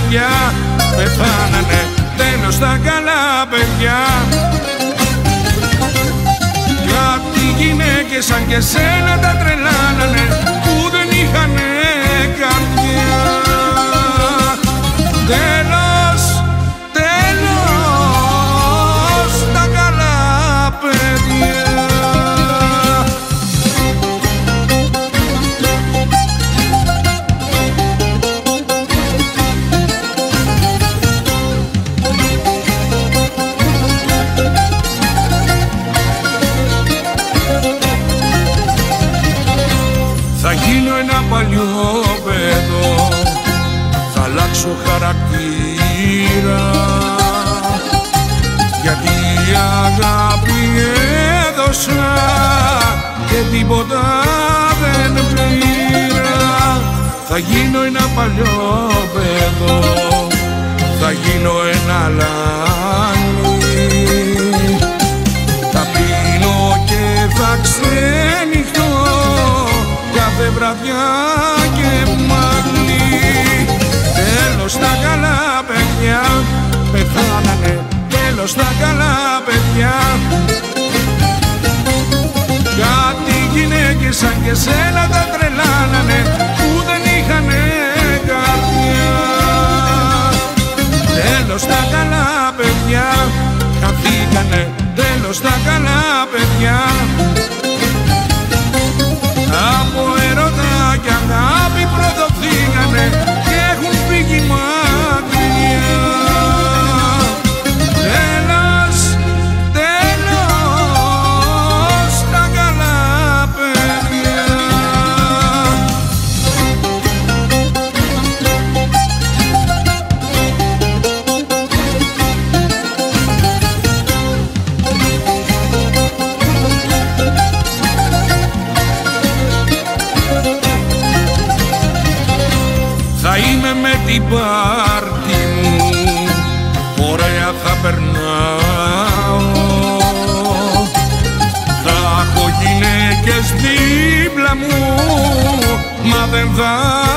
παιδιά πεθάνανε, τέλος τα καλά παιδιά. Κάτι γυναίκες σαν και σένα τα τρελάνανε που δεν είχανε καρδιά. Τέλος, τέλος τα καλά παιδιά. Θα γίνω ένα παλιό παιδό, θα αλλάξω χαρακτήρα, γιατί η αγάπη έδωσα και τίποτα δεν πήρα. Θα γίνω ένα παλιό παιδό, θα γίνω ένα λάνι, θα πίνω και θα ξενυχτώ κάθε βραδιά και μαγνή. Τέλος τα καλά παιδιά πεθάνανε, τέλος τα καλά παιδιά. Κάτι γυναίκες σαν και σένα τα τρελάνανε που δεν είχανε καρδιά. Τέλος τα καλά παιδιά χαθήκανε, τέλος τα καλά παιδιά. Από ερώτα και αγάπη προδοθήκανε και έχουν φύγει μακριά. Τέλος, τέλος τα καλά παιδιά. Θα είμαι με την πάρτι μου, ωραία θα περνάω. Θα έχω γυναίκες δίπλα μου, μα δεν θα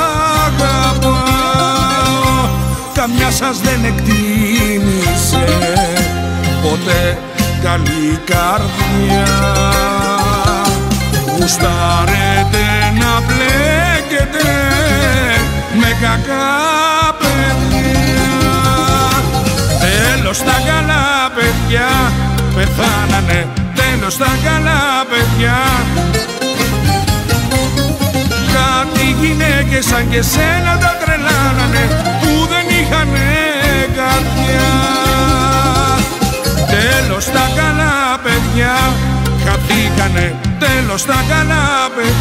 αγαπάω. Καμιά σας δεν εκτίμησε ποτέ καλή καρδιά. Γουστάρετε να μπλέκετε με κακά παιδιά. Τέλος τα καλά παιδιά πεθάνανε, τέλος τα καλά παιδιά. Κάτι γυναίκες σαν και σένα τα τρελάνανε που δεν είχανε καρδιά. Τέλος τα καλά παιδιά χαθήκανε, τέλος τα καλά παιδιά.